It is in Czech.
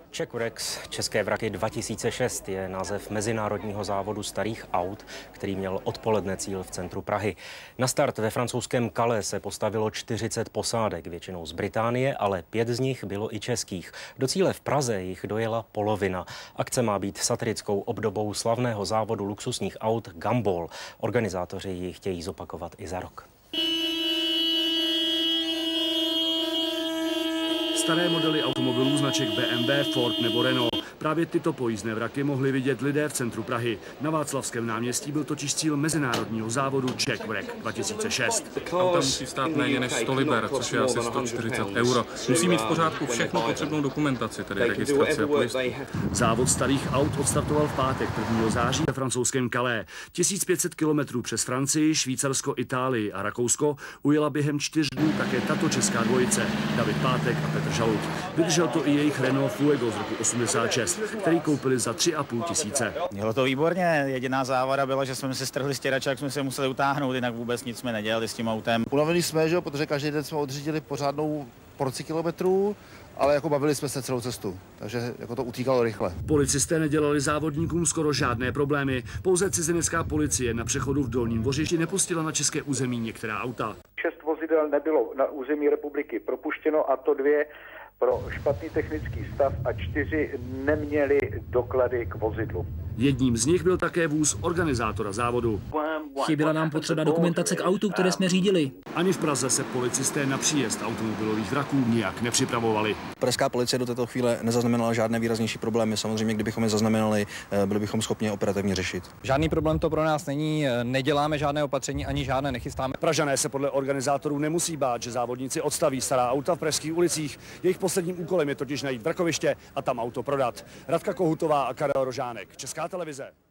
Czech České vraky 2006 je název mezinárodního závodu starých aut, který měl odpoledne cíl v centru Prahy. Na start ve francouzském Calais se postavilo 40 posádek, většinou z Británie, ale 5 z nich bylo i českých. Do cíle v Praze jich dojela polovina. Akce má být satirickou obdobou slavného závodu luxusních aut Gumball. Organizátoři ji chtějí zopakovat i za rok. Staré modely automobilů značek BMW, Ford nebo Renault. Právě tyto pojízdné vraky mohli vidět lidé v centru Prahy. Na Václavském náměstí byl totiž cíl mezinárodního závodu Czech Wreck 2006. Auta musí stát méně než 100 liber, což je asi 140 euro. Musí mít v pořádku všechno potřebnou dokumentaci, tedy registraci a pojistku. Závod starých aut odstartoval v pátek 1. září ve francouzském Calais. 1500 kilometrů přes Francii, Švýcarsko, Itálii a Rakousko ujela během 4 dnů také tato česká dvojice, David Pátek a Petr Žalud. Vydržel to i jejich Renault Fuego z roku 86, který koupili za 3,5 tisíce. Bylo to výborně, jediná závada byla, že jsme si strhli stěrače, jak jsme se museli utáhnout, jinak vůbec nic jsme nedělali s tím autem. Unavený jsme, že? Protože každý den jsme odřídili pořádnou porci kilometrů, ale jako bavili jsme se celou cestu, takže jako to utíkalo rychle. Policisté nedělali závodníkům skoro žádné problémy. Pouze cizinecká policie na přechodu v Dolním Vořišti nepustila na české území některá auta. 6 vozidel nebylo na území republiky propuštěno, a to 2 pro špatný technický stav a 4 neměli doklady k vozidlu. Jedním z nich byl také vůz organizátora závodu. Chyběla nám potřeba dokumentace k autu, které jsme řídili. Ani v Praze se policisté na příjezd automobilových vraků nijak nepřipravovali. Pražská policie do této chvíle nezaznamenala žádné výraznější problémy. Samozřejmě, kdybychom je zaznamenali, byli bychom schopni operativně řešit. Žádný problém to pro nás není, neděláme žádné opatření ani žádné nechystáme. Pražané se podle organizátorů nemusí bát, že závodníci odstaví stará auta v pražských ulicích. Jejich posledním úkolem je totiž najít vrakoviště a tam auto prodat. Radka Kohutová a Karel Rožánek, Česká televize.